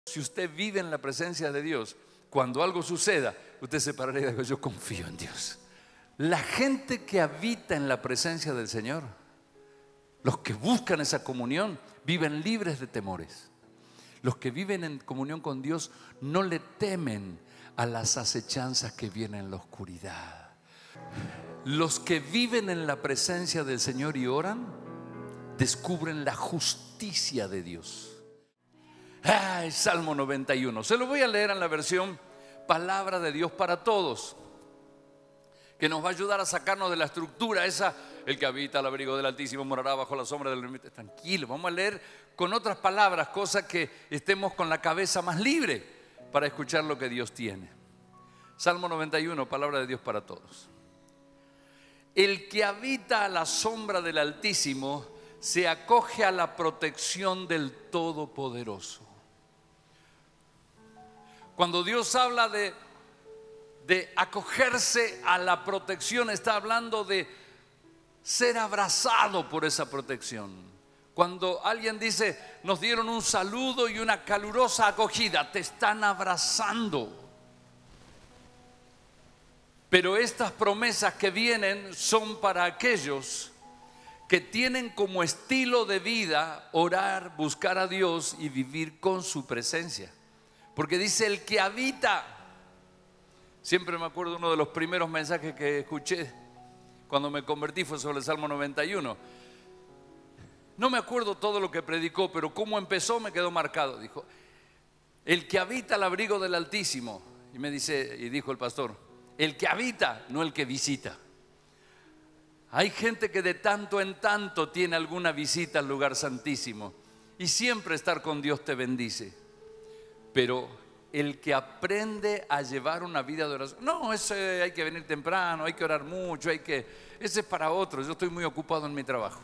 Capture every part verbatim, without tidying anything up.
Si usted vive en la presencia de Dios, cuando algo suceda, usted se parará y dice: yo confío en Dios. La gente que habita en la presencia del Señor, los que buscan esa comunión, viven libres de temores. Los que viven en comunión con Dios no le temen a las acechanzas que vienen en la oscuridad. Los que viven en la presencia del Señor y oran, descubren la justicia de Dios. Ay, Salmo noventa y uno. Se lo voy a leer en la versión Palabra de Dios para Todos, que nos va a ayudar a sacarnos de la estructura esa: el que habita al abrigo del Altísimo morará bajo la sombra del Omnipotente. Tranquilo, vamos a leer con otras palabras, cosa que estemos con la cabeza más libre para escuchar lo que Dios tiene. Salmo noventa y uno, Palabra de Dios para Todos. El que habita a la sombra del Altísimo se acoge a la protección del Todopoderoso. Cuando Dios habla de, de acogerse a la protección, está hablando de ser abrazado por esa protección. Cuando alguien dice: nos dieron un saludo y una calurosa acogida, te están abrazando. Pero estas promesas que vienen son para aquellos que tienen como estilo de vida orar, buscar a Dios y vivir con su presencia. Porque dice: el que habita. Siempre me acuerdo, uno de los primeros mensajes que escuché cuando me convertí fue sobre el Salmo noventa y uno. No me acuerdo todo lo que predicó, pero cómo empezó me quedó marcado. Dijo: el que habita al abrigo del Altísimo. Y me dice, y dijo el pastor: el que habita, no el que visita. Hay gente que de tanto en tanto tiene alguna visita al lugar santísimo, y siempre estar con Dios te bendice. Pero el que aprende a llevar una vida de oración, no, ese hay que venir temprano, hay que orar mucho, hay que, ese es para otros, yo estoy muy ocupado en mi trabajo.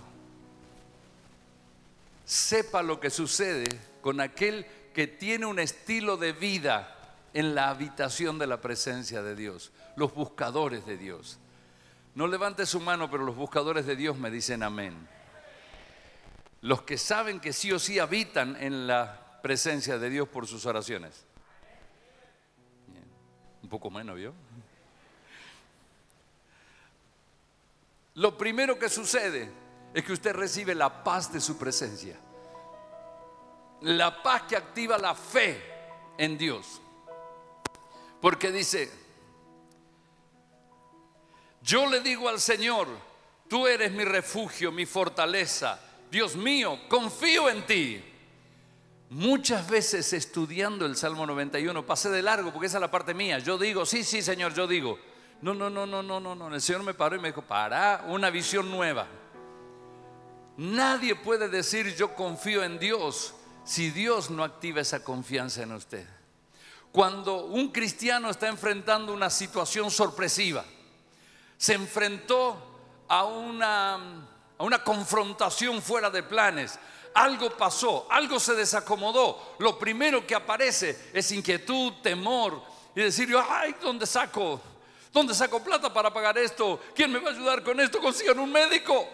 Sepa lo que sucede con aquel que tiene un estilo de vida en la habitación de la presencia de Dios, los buscadores de Dios. No levante su mano, pero los buscadores de Dios me dicen amén. Los que saben que sí o sí habitan en la presencia de Dios por sus oraciones. Bien. Un poco menos, ¿vio? Lo primero que sucede es que usted recibe la paz de su presencia. La paz que activa la fe en Dios. Porque dice: yo le digo al Señor: tú eres mi refugio, mi fortaleza. Dios mío, confío en ti. Muchas veces estudiando el Salmo noventa y uno pasé de largo porque esa es la parte mía. Yo digo: sí, sí, Señor, yo digo. No, no, no, no, no, no, no. El Señor me paró y me dijo: para, una visión nueva. Nadie puede decir yo confío en Dios si Dios no activa esa confianza en usted. Cuando un cristiano está enfrentando una situación sorpresiva, se enfrentó a una, a una confrontación fuera de planes, algo pasó, algo se desacomodó, lo primero que aparece es inquietud, temor, y decir yo: ay, ¿dónde saco? ¿Dónde saco plata para pagar esto? ¿Quién me va a ayudar con esto? Consigan un médico.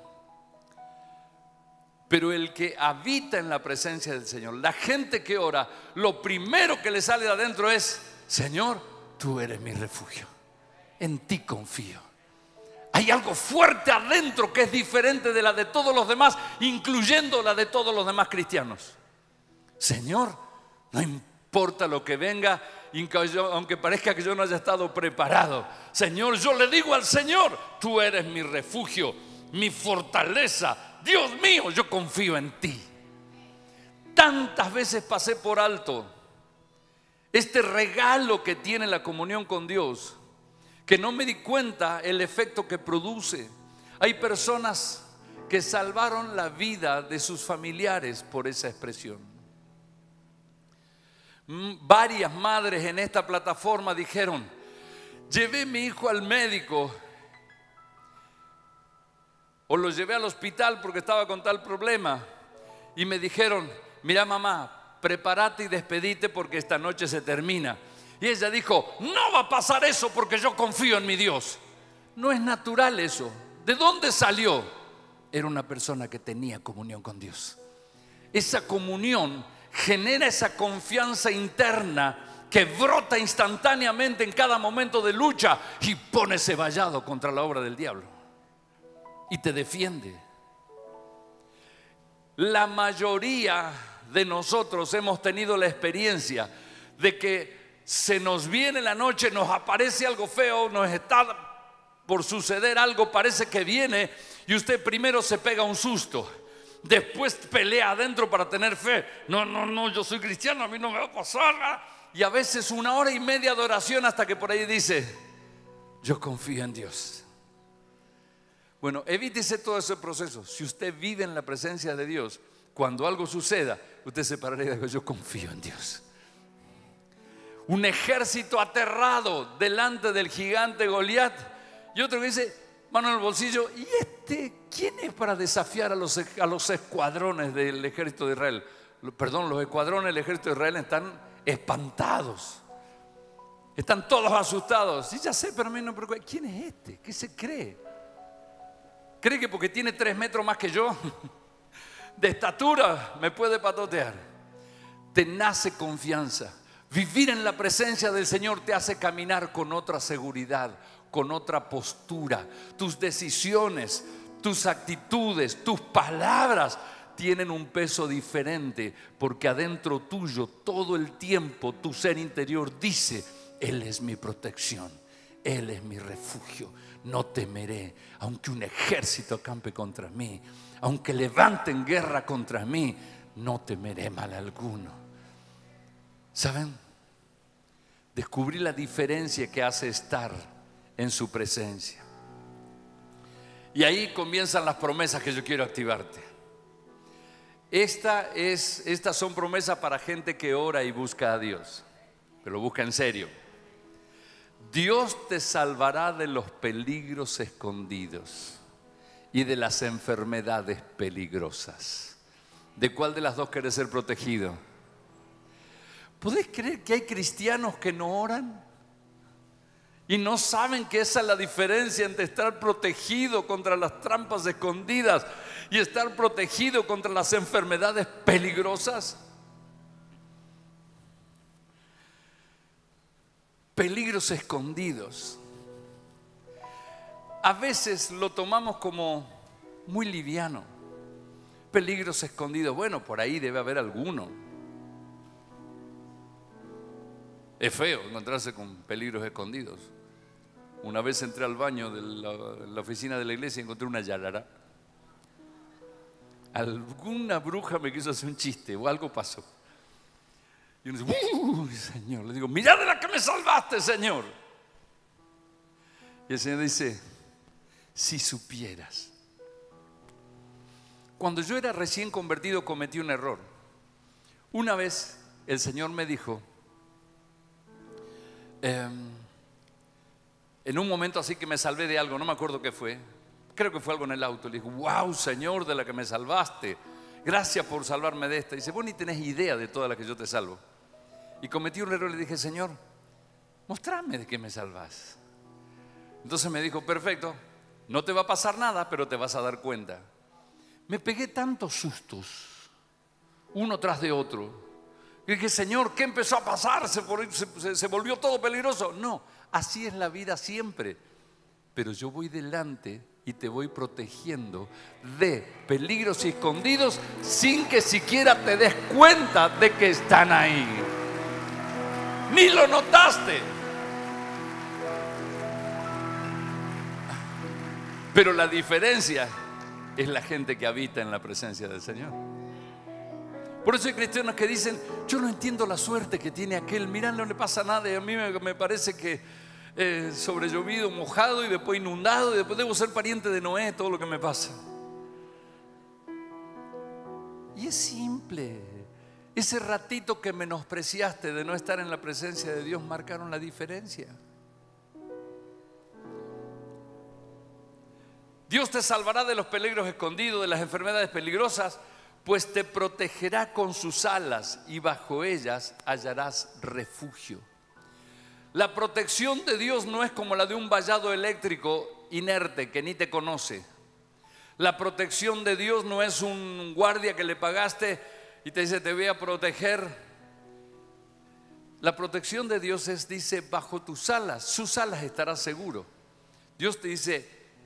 Pero el que habita en la presencia del Señor, la gente que ora, lo primero que le sale de adentro es: Señor, tú eres mi refugio, en ti confío. Hay algo fuerte adentro que es diferente de la de todos los demás, incluyendo la de todos los demás cristianos. Señor, no importa lo que venga, aunque parezca que yo no haya estado preparado. Señor, yo le digo al Señor: tú eres mi refugio, mi fortaleza. Dios mío, yo confío en ti. Tantas veces pasé por alto este regalo que tiene la comunión con Dios, que no me di cuenta el efecto que produce. Hay personas que salvaron la vida de sus familiares por esa expresión. Varias madres en esta plataforma dijeron: llevé a mi hijo al médico, o lo llevé al hospital porque estaba con tal problema, y me dijeron: mira, mamá, prepárate y despedite porque esta noche se termina. Y ella dijo: no va a pasar eso porque yo confío en mi Dios. No es natural eso. ¿De dónde salió? Era una persona que tenía comunión con Dios. Esa comunión genera esa confianza interna que brota instantáneamente en cada momento de lucha y pone ese vallado contra la obra del diablo y te defiende. La mayoría de nosotros hemos tenido la experiencia de que se nos viene la noche, nos aparece algo feo, nos está por suceder algo, parece que viene, y usted primero se pega un susto, después pelea adentro para tener fe. No, no, no, yo soy cristiano, a mí no me va a pasar. Y a veces una hora y media de oración hasta que por ahí dice: yo confío en Dios. Bueno, evítese todo ese proceso. Si usted vive en la presencia de Dios, cuando algo suceda, usted se parará y diga: yo confío en Dios. Un ejército aterrado delante del gigante Goliat, y otro que dice, mano en el bolsillo: ¿y este quién es para desafiar a los, a los escuadrones del ejército de Israel? Perdón, los escuadrones del ejército de Israel están espantados, están todos asustados. Sí, ya sé, pero a mí no me preocupa. ¿Quién es este? ¿Qué se cree? ¿Cree que porque tiene tres metros más que yo de estatura me puede patotear? Te nace confianza. Vivir en la presencia del Señor te hace caminar con otra seguridad, con otra postura. Tus decisiones, tus actitudes, tus palabras tienen un peso diferente, porque adentro tuyo todo el tiempo tu ser interior dice: Él es mi protección, Él es mi refugio, no temeré, aunque un ejército acampe contra mí, aunque levanten guerra contra mí, no temeré mal alguno. ¿Saben? Descubrí la diferencia que hace estar en su presencia. Y ahí comienzan las promesas que yo quiero activarte. Esta es, estas son promesas para gente que ora y busca a Dios, que lo busca en serio. Dios te salvará de los peligros escondidos y de las enfermedades peligrosas. ¿De cuál de las dos querés ser protegido? ¿Podés creer que hay cristianos que no oran? Y no saben que esa es la diferencia entre estar protegido contra las trampas escondidas y estar protegido contra las enfermedades peligrosas. Peligros escondidos. A veces lo tomamos como muy liviano. Peligros escondidos. Bueno, por ahí debe haber alguno. Es feo encontrarse con peligros escondidos. Una vez entré al baño de la, la oficina de la iglesia y encontré una yarara. Alguna bruja me quiso hacer un chiste o algo pasó. Y uno dice: ¡uy, Señor! Le digo: ¡mirá de la que me salvaste, Señor! Y el Señor dice: si supieras. Cuando yo era recién convertido cometí un error. Una vez el Señor me dijo, eh, en un momento así que me salvé de algo, no me acuerdo qué fue, creo que fue algo en el auto. Le digo: wow, Señor, de la que me salvaste, gracias por salvarme de esta. Y dice: vos ni tenés idea de todas las que yo te salvo. Y cometí un error y le dije: Señor, mostrame de qué me salvas. Entonces me dijo: perfecto, no te va a pasar nada, pero te vas a dar cuenta. Me pegué tantos sustos, uno tras de otro. Y dije: Señor, ¿qué empezó a pasar? ¿Se, se, se volvió todo peligroso? No, así es la vida siempre. Pero yo voy delante y te voy protegiendo de peligros escondidos sin que siquiera te des cuenta de que están ahí. Ni lo notaste. Pero la diferencia es la gente que habita en la presencia del Señor. Por eso hay cristianos que dicen: yo no entiendo la suerte que tiene aquel, mirá, no le pasa nada, y a mí me, me parece que eh, sobrellovido, mojado y después inundado, y después debo ser pariente de Noé, todo lo que me pasa. Y es simple. Ese ratito que menospreciaste de no estar en la presencia de Dios marcaron la diferencia. Dios te salvará de los peligros escondidos, de las enfermedades peligrosas, pues te protegerá con sus alas y bajo ellas hallarás refugio. La protección de Dios no es como la de un vallado eléctrico inerte que ni te conoce. La protección de Dios no es un guardia que le pagaste y te dice, te voy a proteger. La protección de Dios es, dice, bajo tus alas, sus alas estarás seguro. Dios te dice,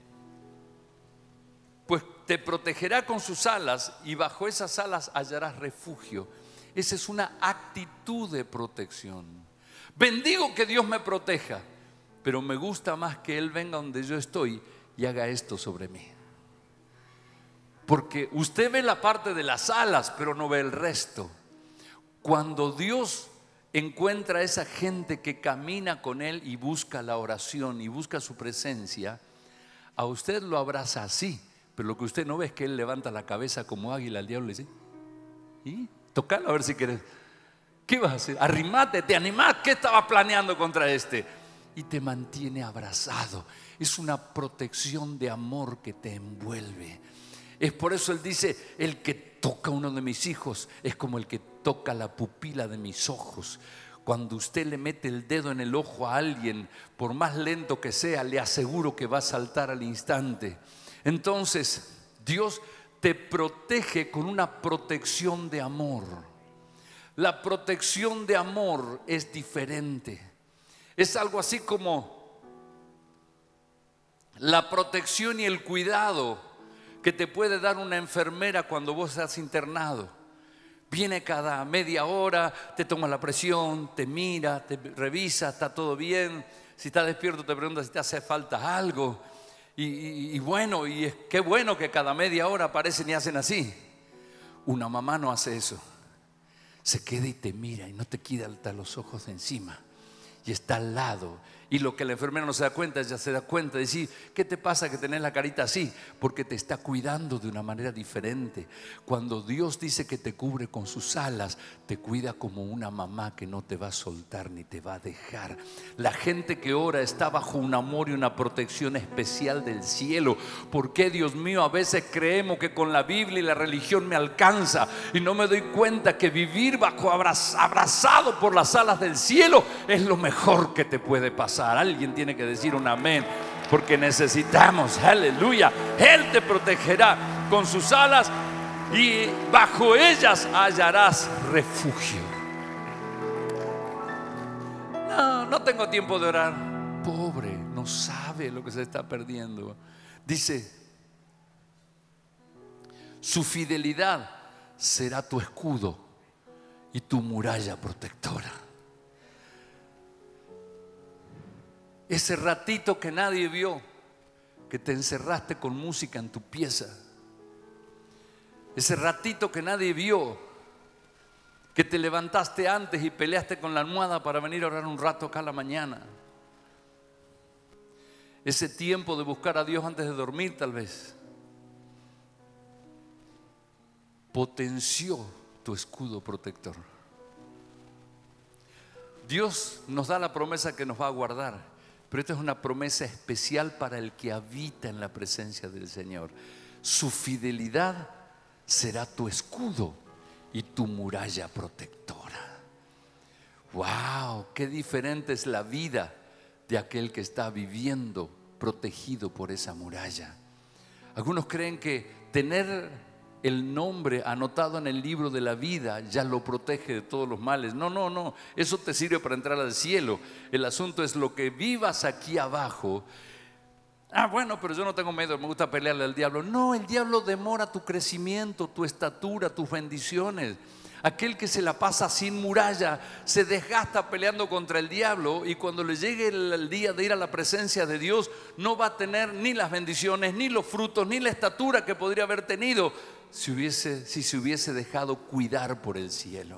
pues te protegerá con sus alas y bajo esas alas hallarás refugio. Esa es una actitud de protección. Bendigo que Dios me proteja, pero me gusta más que Él venga donde yo estoy y haga esto sobre mí. Porque usted ve la parte de las alas, pero no ve el resto. Cuando Dios encuentra a esa gente que camina con Él y busca la oración y busca su presencia, a usted lo abraza así, pero lo que usted no ve es que Él levanta la cabeza como águila al diablo y dice, ¿y? Tocalo a ver si quieres. ¿Qué vas a hacer? Arrimate, te animás. ¿Qué estabas planeando contra este? Y te mantiene abrazado. Es una protección de amor que te envuelve. Es por eso Él dice, el que toca a uno de mis hijos es como el que toca la pupila de mis ojos. Cuando usted le mete el dedo en el ojo a alguien, por más lento que sea, le aseguro que va a saltar al instante. Entonces, Dios te protege con una protección de amor. La protección de amor es diferente. Es algo así como la protección y el cuidado que te puede dar una enfermera cuando vos estás internado. Viene cada media hora, te toma la presión, te mira, te revisa, está todo bien. Si estás despierto te pregunta si te hace falta algo. Y, y, y bueno, y es qué bueno que cada media hora aparecen y hacen así. Una mamá no hace eso. Se queda y te mira y no te quita los ojos de encima. Y está al lado. Y lo que la enfermera no se da cuenta, ella se da cuenta. Decir, ¿qué te pasa que tenés la carita así? Porque te está cuidando de una manera diferente. Cuando Dios dice que te cubre con sus alas, te cuida como una mamá que no te va a soltar ni te va a dejar. La gente que ora está bajo un amor y una protección especial del cielo. ¿Por qué, Dios mío, a veces creemos que con la Biblia y la religión me alcanza? Y no me doy cuenta que vivir bajo abrazado por las alas del cielo es lo mejor que te puede pasar. Alguien tiene que decir un amén, porque necesitamos, aleluya. Él te protegerá con sus alas y bajo ellas hallarás refugio. No, no tengo tiempo de orar. Pobre, no sabe lo que se está perdiendo. Dice, su fidelidad será tu escudo y tu muralla protectora. Ese ratito que nadie vio, que te encerraste con música en tu pieza. Ese ratito que nadie vio, que te levantaste antes y peleaste con la almohada para venir a orar un rato acá a la mañana. Ese tiempo de buscar a Dios antes de dormir tal vez potenció tu escudo protector. Dios nos da la promesa que nos va a guardar. Pero esta es una promesa especial para el que habita en la presencia del Señor. Su fidelidad será tu escudo y tu muralla protectora. ¡Wow! ¡Qué diferente es la vida de aquel que está viviendo protegido por esa muralla! Algunos creen que tener el nombre anotado en el libro de la vida ya lo protege de todos los males. No, no, no. Eso te sirve para entrar al cielo. El asunto es lo que vivas aquí abajo. Ah, bueno, pero yo no tengo miedo, me gusta pelearle al diablo. No, el diablo demora tu crecimiento, tu estatura, tus bendiciones. Aquel que se la pasa sin muralla se desgasta peleando contra el diablo, y cuando le llegue el, el día de ir a la presencia de Dios no va a tener ni las bendiciones, ni los frutos, ni la estatura que podría haber tenido si, hubiese, si se hubiese dejado cuidar por el cielo.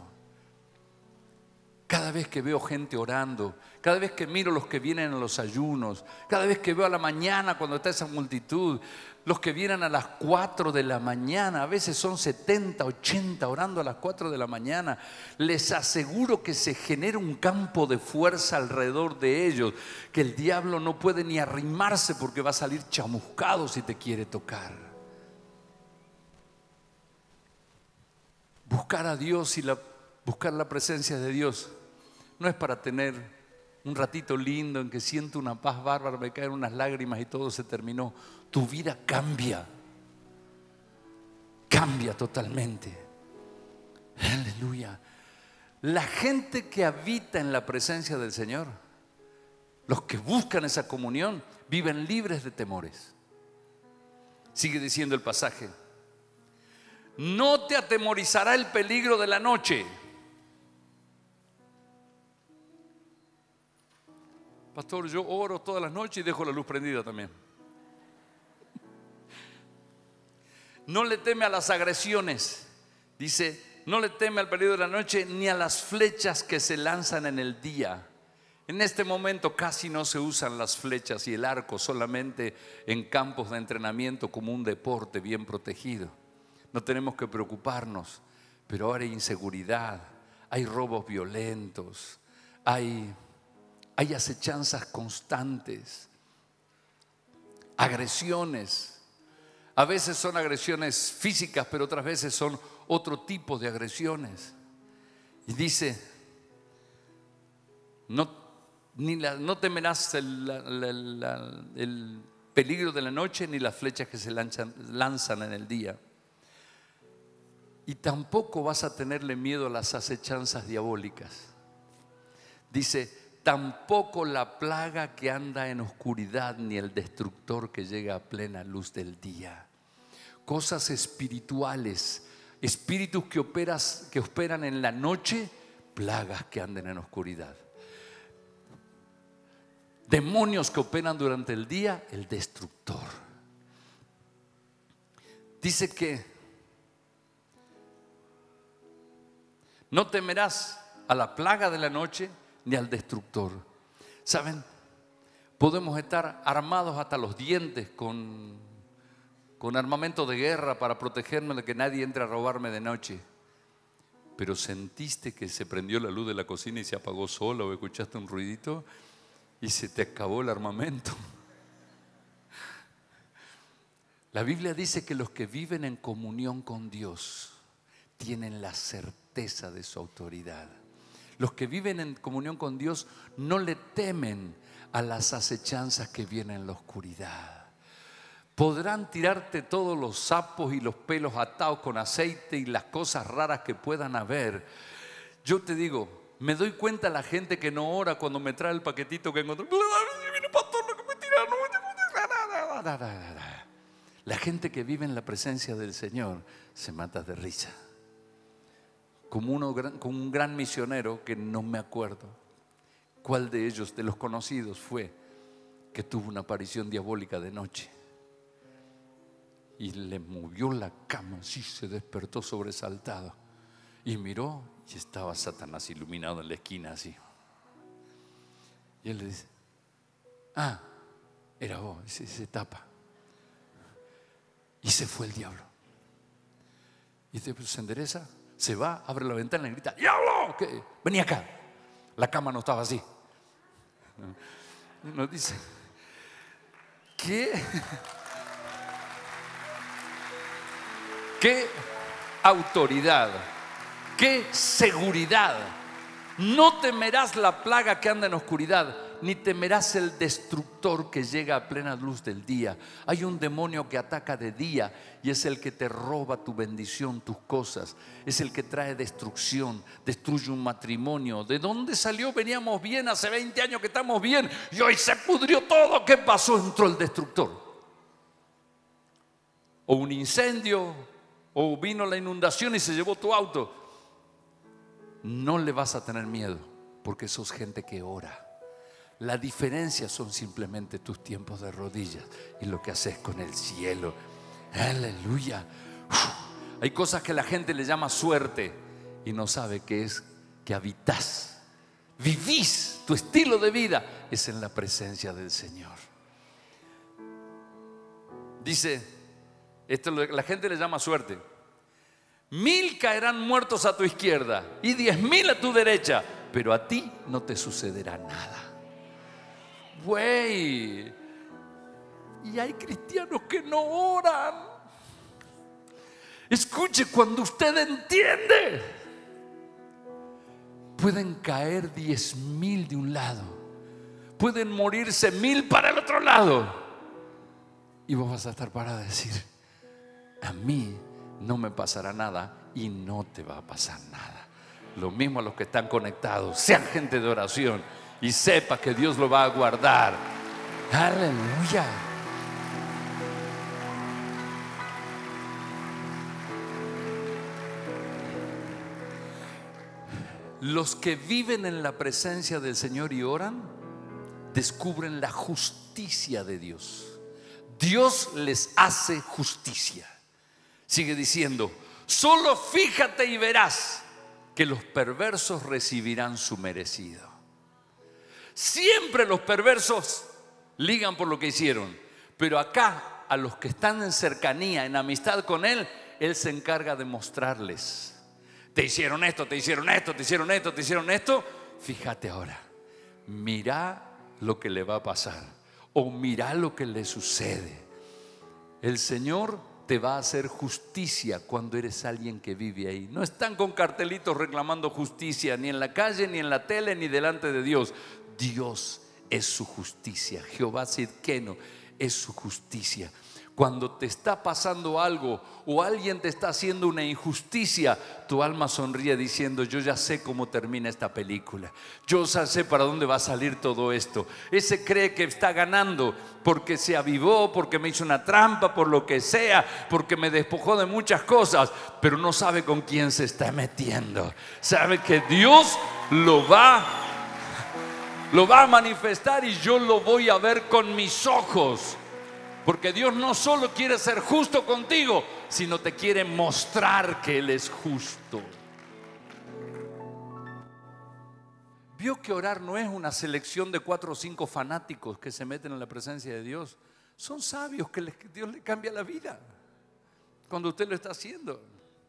Cada vez que veo gente orando, cada vez que miro los que vienen a los ayunos, cada vez que veo a la mañana cuando está esa multitud, los que vienen a las cuatro de la mañana, a veces son setenta, ochenta orando a las cuatro de la mañana, les aseguro que se genera un campo de fuerza alrededor de ellos, que el diablo no puede ni arrimarse porque va a salir chamuscado si te quiere tocar. Buscar a Dios y la, buscar la presencia de Dios no es para tener un ratito lindo en que siento una paz bárbara, me caen unas lágrimas y todo se terminó. Tu vida cambia, cambia totalmente. Aleluya. La gente que habita en la presencia del Señor, los que buscan esa comunión, viven libres de temores. Sigue diciendo el pasaje: no te atemorizará el peligro de la noche. Pastor, yo oro todas las noches y dejo la luz prendida también. No le teme a las agresiones. Dice, no le teme al peligro de la noche ni a las flechas que se lanzan en el día. En este momento casi no se usan las flechas y el arco, solamente en campos de entrenamiento como un deporte bien protegido. No tenemos que preocuparnos, pero ahora hay inseguridad, hay robos violentos, hay, hay acechanzas constantes, agresiones. A veces son agresiones físicas, pero otras veces son otro tipo de agresiones. Y dice, no, ni la, no temerás el, la, la, la, el peligro de la noche ni las flechas que se lanzan, lanzan en el día. Y tampoco vas a tenerle miedo a las acechanzas diabólicas. Dice, tampoco la plaga que anda en oscuridad ni el destructor que llega a plena luz del día. Cosas espirituales, espíritus que, operas, que operan en la noche, plagas que andan en oscuridad. Demonios que operan durante el día, el destructor. Dice que no temerás a la plaga de la noche ni al destructor. ¿Saben? Podemos estar armados hasta los dientes con, con armamento de guerra para protegerme de que nadie entre a robarme de noche. Pero sentiste que se prendió la luz de la cocina y se apagó sola, o escuchaste un ruidito y se te acabó el armamento. La Biblia dice que los que viven en comunión con Dios tienen la certeza de su autoridad. Los que viven en comunión con Dios no le temen a las acechanzas que vienen en la oscuridad. Podrán tirarte todos los sapos y los pelos atados con aceite y las cosas raras que puedan haber. Yo te digo, me doy cuenta la gente que no ora cuando me trae el paquetito que encontré. La gente que vive en la presencia del Señor se mata de risa. Como, uno, como un gran misionero que no me acuerdo cuál de ellos, de los conocidos, fue que tuvo una aparición diabólica de noche y le movió la cama, así se despertó sobresaltado y miró y estaba Satanás iluminado en la esquina así. Y él le dice, ah, era vos. Y se, se tapa y se fue el diablo. Y después se endereza, se va, abre la ventana y grita, ¡diablo! ¿Qué? Vení acá. La cama no estaba así. Y nos dice, ¿qué? ¿Qué autoridad? ¿Qué seguridad? No temerás la plaga que anda en oscuridad, ni temerás el destructor que llega a plena luz del día. Hay un demonio que ataca de día y es el que te roba tu bendición, tus cosas. Es el que trae destrucción, destruye un matrimonio. ¿De dónde salió? Veníamos bien, hace veinte años que estamos bien y hoy se pudrió todo. ¿Qué pasó? Entró el destructor. O un incendio, o vino la inundación y se llevó tu auto. No le vas a tener miedo porque sos gente que ora. La diferencia son simplemente tus tiempos de rodillas y lo que haces con el cielo. Aleluya. Uf. Hay cosas que la gente le llama suerte y no sabe que es que habitas, vivís, tu estilo de vida es en la presencia del Señor. Dice, esto la gente le llama suerte. Mil caerán muertos a tu izquierda y diez mil a tu derecha, pero a ti no te sucederá nada. Güey, y hay cristianos que no oran. Escuche, cuando usted entiende, pueden caer diez mil de un lado, pueden morirse mil para el otro lado, y vos vas a estar parado a decir, a mí no me pasará nada, y no te va a pasar nada. Lo mismo a los que están conectados, sean gente de oración y sepa que Dios lo va a guardar. Aleluya. Los que viven en la presencia del Señor y oran, descubren la justicia de Dios. Dios les hace justicia. Sigue diciendo: solo fíjate y verás que los perversos recibirán su merecido. Siempre los perversos ligan por lo que hicieron, pero acá a los que están en cercanía, en amistad con Él, Él se encarga de mostrarles: te hicieron esto, te hicieron esto, te hicieron esto, te hicieron esto. Fíjate ahora, mira lo que le va a pasar, o mira lo que le sucede. El Señor te va a hacer justicia cuando eres alguien que vive ahí. No están con cartelitos reclamando justicia, ni en la calle, ni en la tele, ni delante de Dios. Dios es su justicia. Jehová Sidkenu es su justicia. Cuando te está pasando algo o alguien te está haciendo una injusticia, tu alma sonríe diciendo: yo ya sé cómo termina esta película, yo ya sé para dónde va a salir todo esto. Ese cree que está ganando porque se avivó, porque me hizo una trampa, por lo que sea, porque me despojó de muchas cosas, pero no sabe con quién se está metiendo. Sabe que Dios lo va, lo va a manifestar y yo lo voy a ver con mis ojos. Porque Dios no solo quiere ser justo contigo, sino te quiere mostrar que Él es justo. Vio que orar no es una selección de cuatro o cinco fanáticos que se meten en la presencia de Dios. Son sabios que Dios le cambia la vida cuando usted lo está haciendo.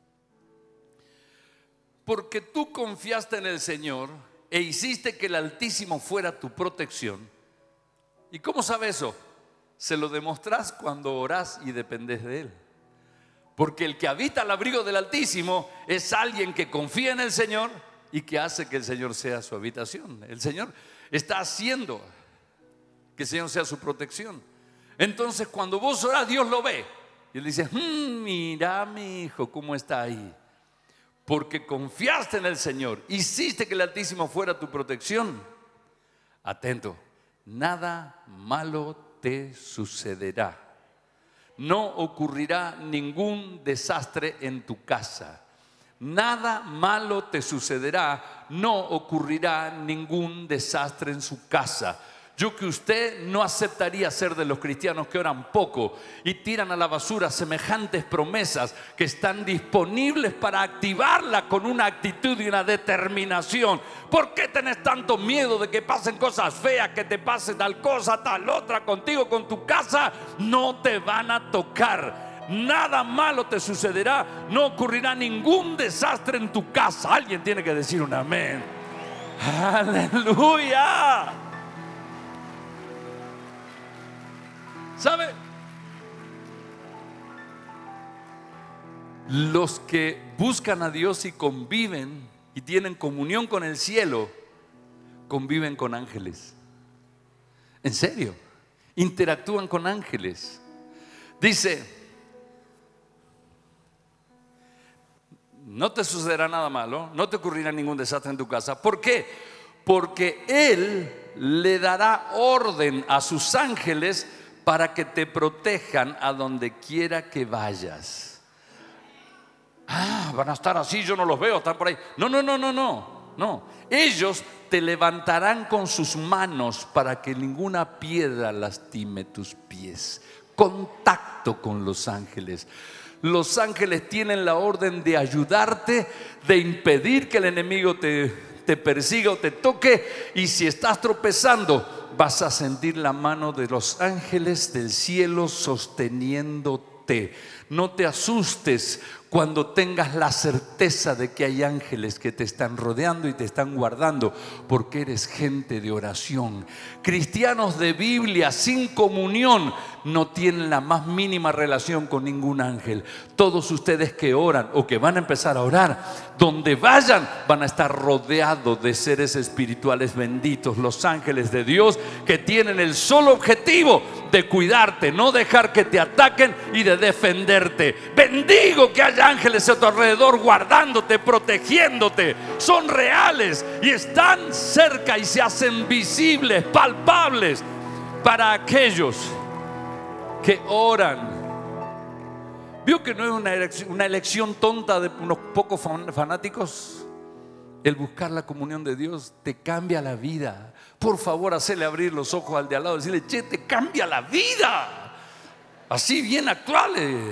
Porque tú confiaste en el Señor e hiciste que el Altísimo fuera tu protección. ¿Y cómo sabe eso? Se lo demostrás cuando orás y dependés de Él. Porque el que habita al abrigo del Altísimo es alguien que confía en el Señor y que hace que el Señor sea su habitación. El Señor está haciendo que el Señor sea su protección. Entonces cuando vos orás, Dios lo ve y Él dice: mmm, mira mi hijo cómo está ahí. Porque confiaste en el Señor, hiciste que el Altísimo fuera tu protección. Atento, nada malo te sucederá. No ocurrirá ningún desastre en tu casa. Nada malo te sucederá. No ocurrirá ningún desastre en su casa. Yo que usted no aceptaría ser de los cristianos que oran poco y tiran a la basura semejantes promesas que están disponibles para activarla con una actitud y una determinación. ¿Por qué tenés tanto miedo de que pasen cosas feas, que te pase tal cosa, tal otra contigo, con tu casa? No te van a tocar. Nada malo te sucederá. No ocurrirá ningún desastre en tu casa. Alguien tiene que decir un amén. Aleluya. ¿Sabe? Los que buscan a Dios y conviven y tienen comunión con el cielo, conviven con ángeles. En serio, interactúan con ángeles. Dice: no te sucederá nada malo, no te ocurrirá ningún desastre en tu casa. ¿Por qué? Porque Él le dará orden a sus ángeles para que te protejan a donde quiera que vayas. Ah, van a estar así, yo no los veo, están por ahí. No, no, no, no, no, no. Ellos te levantarán con sus manos para que ninguna piedra lastime tus pies. Contacto con los ángeles. Los ángeles tienen la orden de ayudarte, de impedir que el enemigo te, te persiga o te toque. Y si estás tropezando, vas a sentir la mano de los ángeles del cielo sosteniéndote. No te asustes cuando tengas la certeza de que hay ángeles que te están rodeando y te están guardando, porque eres gente de oración. Cristianos de Biblia sin comunión no tienen la más mínima relación con ningún ángel. Todos ustedes que oran o que van a empezar a orar, donde vayan van a estar rodeados de seres espirituales benditos, los ángeles de Dios, que tienen el solo objetivo de cuidarte, no dejar que te ataquen y de defenderte. Bendigo que haya ángeles a tu alrededor guardándote, protegiéndote. Son reales y están cerca y se hacen visibles, palpables para aquellos que oran. ¿Vio que no es una elección, una elección tonta de unos pocos fanáticos? El buscar la comunión de Dios te cambia la vida. Por favor, hacele abrir los ojos al de al lado y decirle: che, te cambia la vida. Así bien actuales.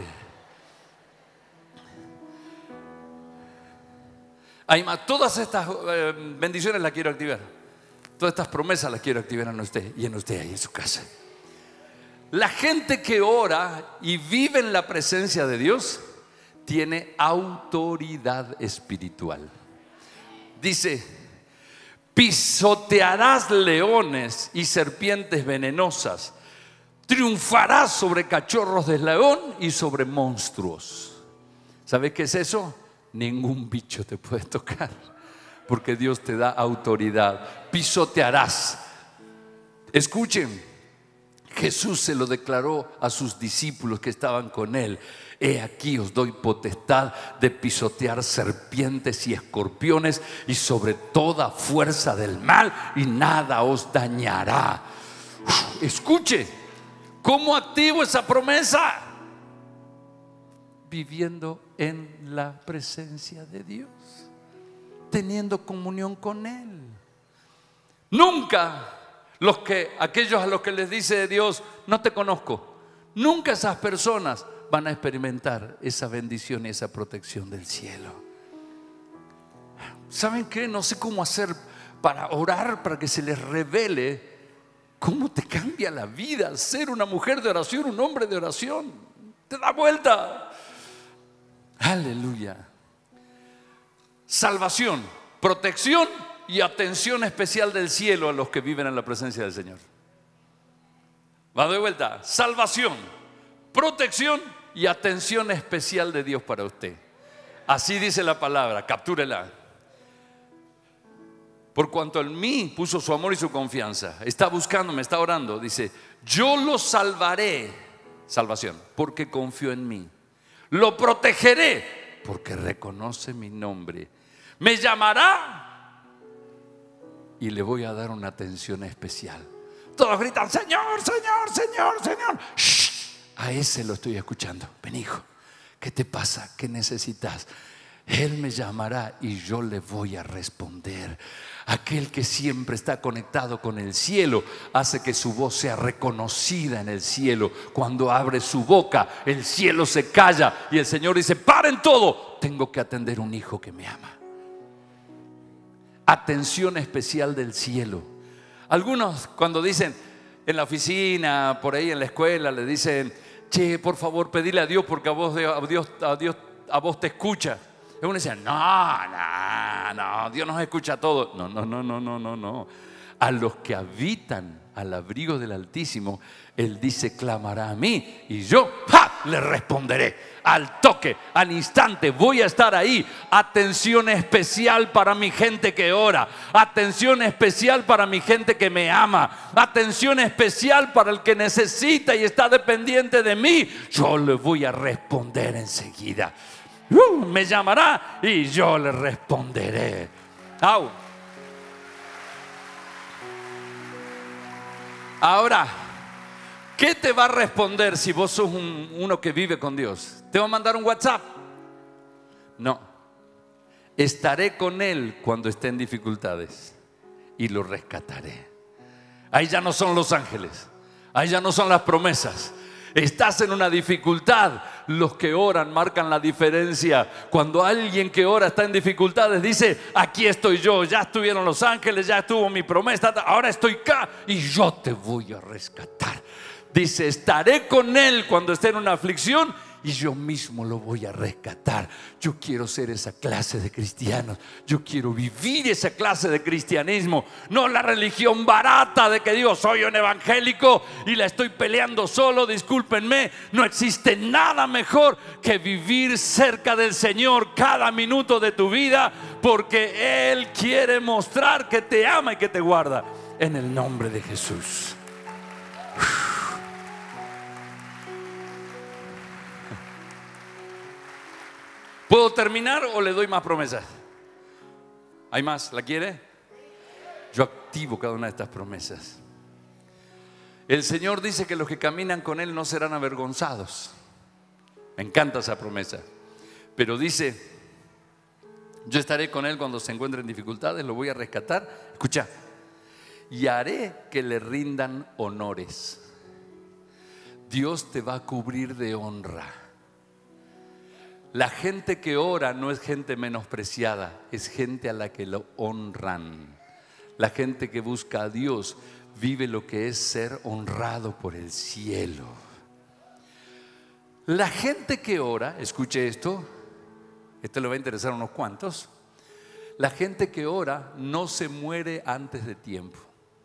Hay más, todas estas eh, bendiciones las quiero activar. Todas estas promesas las quiero activar en usted y en usted ahí en su casa. La gente que ora y vive en la presencia de Dios tiene autoridad espiritual. Dice: pisotearás leones y serpientes venenosas, triunfarás sobre cachorros de león y sobre monstruos. ¿Sabes qué es eso? Ningún bicho te puede tocar, porque Dios te da autoridad. Pisotearás. Escuchen, Jesús se lo declaró a sus discípulos que estaban con él: he aquí os doy potestad de pisotear serpientes y escorpiones y sobre toda fuerza del mal, y nada os dañará. Uf, escuche, ¿cómo activo esa promesa? Viviendo en la presencia de Dios, teniendo comunión con Él. Nunca los que, aquellos a los que les dice Dios: no te conozco, nunca esas personas van a experimentar esa bendición y esa protección del cielo. ¿Saben qué? No sé cómo hacer para orar para que se les revele cómo te cambia la vida ser una mujer de oración, un hombre de oración. Te da vuelta. Aleluya. Salvación, protección y atención especial del cielo a los que viven en la presencia del Señor. Va de vuelta. Salvación, protección y atención especial de Dios para usted. Así dice la palabra, captúrela. Por cuanto en mí puso su amor y su confianza, está buscándome, está orando, dice: yo lo salvaré, salvación, porque confió en mí. Lo protegeré porque reconoce mi nombre. Me llamará y le voy a dar una atención especial. Todos gritan: Señor, Señor, Señor, Señor. Shh. A ese lo estoy escuchando. Ven, hijo, ¿qué te pasa? ¿Qué necesitas? Él me llamará y yo le voy a responder. Aquel que siempre está conectado con el cielo hace que su voz sea reconocida en el cielo. Cuando abre su boca, el cielo se calla y el Señor dice: paren todo, tengo que atender a un hijo que me ama. Atención especial del cielo. Algunos, cuando dicen en la oficina, por ahí en la escuela, le dicen: che, por favor, pedile a Dios porque a vos, a Dios, a Dios, a vos te escucha. Y uno dice: no, no, no, Dios nos escucha todo. No, no, no, no, no, no, no. A los que habitan al abrigo del Altísimo, Él dice: clamará a mí y yo ¡ja!, le responderé. Al toque, al instante, voy a estar ahí. Atención especial para mi gente que ora. Atención especial para mi gente que me ama. Atención especial para el que necesita y está dependiente de mí. Yo le voy a responder enseguida. Uh, me llamará y yo le responderé. Au. Ahora, ¿qué te va a responder si vos sos un, uno que vive con Dios? ¿Te va a mandar un WhatsApp? No. Estaré con Él cuando esté en dificultades y lo rescataré. Ahí ya no son los ángeles, ahí ya no son las promesas. Estás en una dificultad. Los que oran marcan la diferencia. Cuando alguien que ora está en dificultades, dice: aquí estoy yo, ya estuvieron los ángeles, ya estuvo mi promesa, ahora estoy acá y yo te voy a rescatar. Dice: estaré con Él cuando esté en una aflicción y yo mismo lo voy a rescatar. Yo quiero ser esa clase de cristianos. Yo quiero vivir esa clase de cristianismo. No la religión barata de que digo: soy un evangélico y la estoy peleando solo. Discúlpenme, no existe nada mejor que vivir cerca del Señor cada minuto de tu vida, porque Él quiere mostrar que te ama y que te guarda. En el nombre de Jesús. ¿Puedo terminar o le doy más promesas? ¿Hay más? ¿La quiere? Yo activo cada una de estas promesas. El Señor dice que los que caminan con Él no serán avergonzados. Me encanta esa promesa. Pero dice, yo estaré con Él cuando se encuentre en dificultades, lo voy a rescatar. Escucha, y haré que le rindan honores. Dios te va a cubrir de honra. La gente que ora no es gente menospreciada, es gente a la que lo honran. La gente que busca a Dios vive lo que es ser honrado por el cielo. La gente que ora, escuche esto, esto le va a interesar a unos cuantos. La gente que ora no se muere antes de tiempo.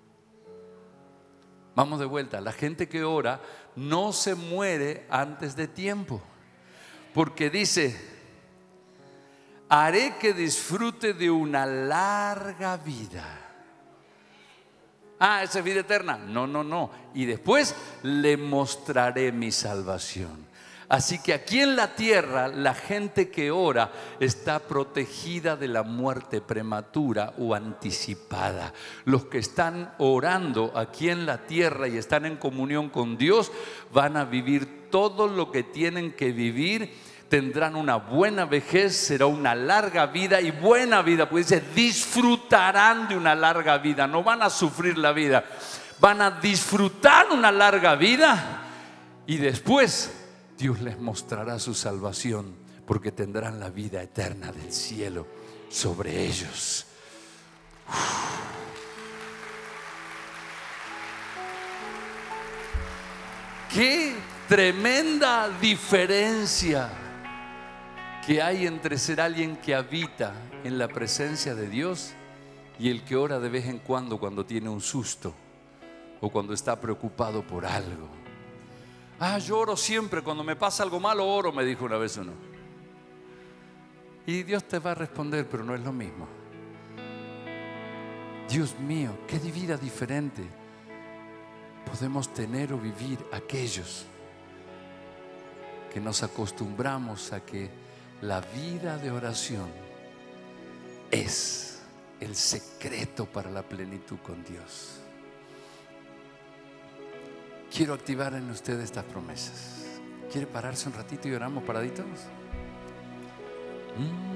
Vamos de vuelta, la gente que ora no se muere antes de tiempo. Porque dice, haré que disfrute de una larga vida. Ah, esa es vida eterna. No, no, no. Y después le mostraré mi salvación. Así que aquí en la tierra la gente que ora está protegida de la muerte prematura o anticipada. Los que están orando aquí en la tierra y están en comunión con Dios van a vivir todo lo que tienen que vivir. Tendrán una buena vejez, será una larga vida y buena vida, porque dice, disfrutarán de una larga vida, no van a sufrir la vida, van a disfrutar una larga vida y después Dios les mostrará su salvación, porque tendrán la vida eterna del cielo sobre ellos. ¡Qué tremenda diferencia que hay entre ser alguien que habita en la presencia de Dios y el que ora de vez en cuando cuando tiene un susto o cuando está preocupado por algo? Ah, yo oro siempre, cuando me pasa algo malo oro, me dijo una vez uno. Y Dios te va a responder, pero no es lo mismo. Dios mío, qué vida diferente podemos tener o vivir aquellos que nos acostumbramos a que la vida de oración es el secreto para la plenitud con Dios. Quiero activar en usted estas promesas. ¿Quiere pararse un ratito y oramos paraditos? Mm.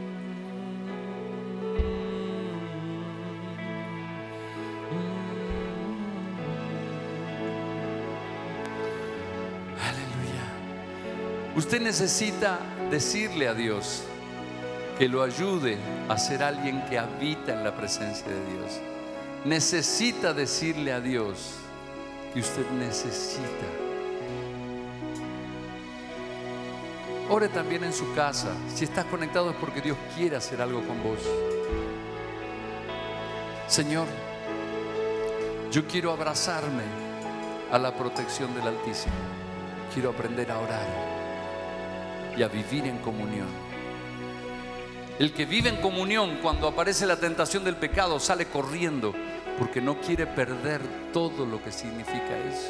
Usted necesita decirle a Dios que lo ayude a ser alguien que habita en la presencia de Dios. Necesita decirle a Dios que usted necesita. Ore también en su casa. Si estás conectado es porque Dios quiere hacer algo con vos. Señor, yo quiero abrazarme a la protección del Altísimo. Quiero aprender a orar y a vivir en comunión. El que vive en comunión, cuando aparece la tentación del pecado, sale corriendo porque no quiere perder todo lo que significa eso.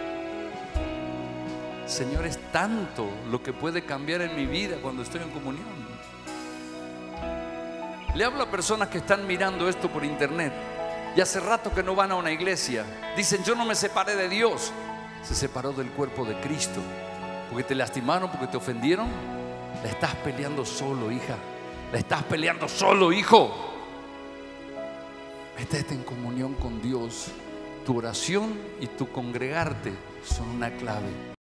Señor, es tanto lo que puede cambiar en mi vida cuando estoy en comunión. Le hablo a personas que están mirando esto por internet y hace rato que no van a una iglesia. Dicen, yo no me separé de Dios. Se separó del cuerpo de Cristo. Porque te lastimaron, porque te ofendieron. La estás peleando solo, hija. La estás peleando solo, hijo. Métete en comunión con Dios. Tu oración y tu congregarte son una clave.